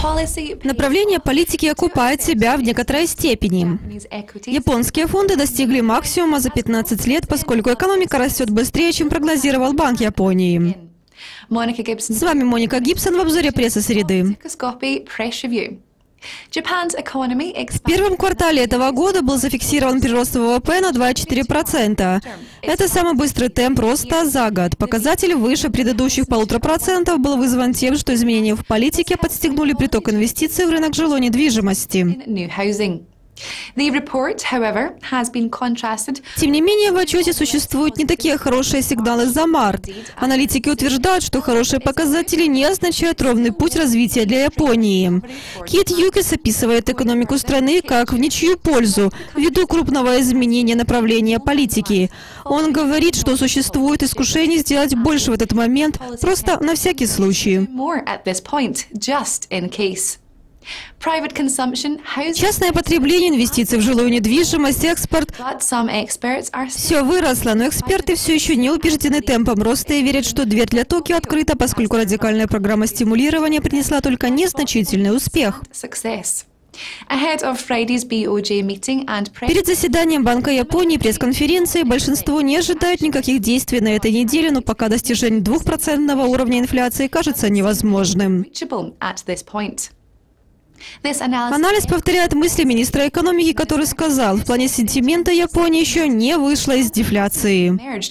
Направление политики окупает себя в некоторой степени. Японские фонды достигли максимума за 15 лет, поскольку экономика растет быстрее, чем прогнозировал Банк Японии. С вами Моника Гибсон в обзоре прессы среды. В первом квартале этого года был зафиксирован прирост ВВП на 2,4%. Это самый быстрый темп роста за год. Показатель выше предыдущих 1,5% был вызван тем, что изменения в политике подстегнули приток инвестиций в рынок жилой недвижимости. Тем не менее, в отчете существуют не такие хорошие сигналы за март. Аналитики утверждают, что хорошие показатели не означают ровный путь развития для Японии. Кит Юкис описывает экономику страны как в ничью пользу, ввиду крупного изменения направления политики. Он говорит, что существует искушение сделать больше в этот момент, просто на всякий случай. Частное потребление, инвестиции в жилую недвижимость, экспорт – все выросло, но эксперты все еще не убеждены темпом роста и верят, что дверь для Токио открыта, поскольку радикальная программа стимулирования принесла только незначительный успех. Перед заседанием Банка Японии и пресс-конференции большинство не ожидают никаких действий на этой неделе, но пока достижение 2% уровня инфляции кажется невозможным. Анализ повторяет мысли министра экономики, который сказал, в плане сентимента Япония еще не вышла из дефляции.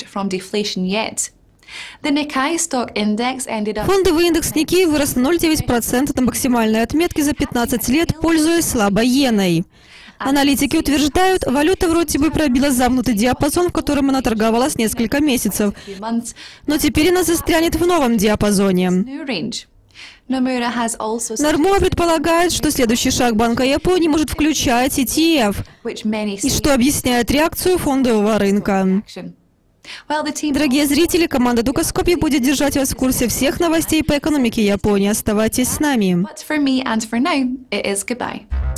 Фондовый индекс Никей вырос на 0,9% на максимальной отметке за 15 лет, пользуясь слабой иеной. Аналитики утверждают, валюта вроде бы пробила замкнутый диапазон, в котором она торговалась несколько месяцев. Но теперь она застрянет в новом диапазоне. Нормура предполагает, что следующий шаг Банка Японии может включать ETF, и что объясняет реакцию фондового рынка. Дорогие зрители, команда Дукаскопи будет держать вас в курсе всех новостей по экономике Японии. Оставайтесь с нами.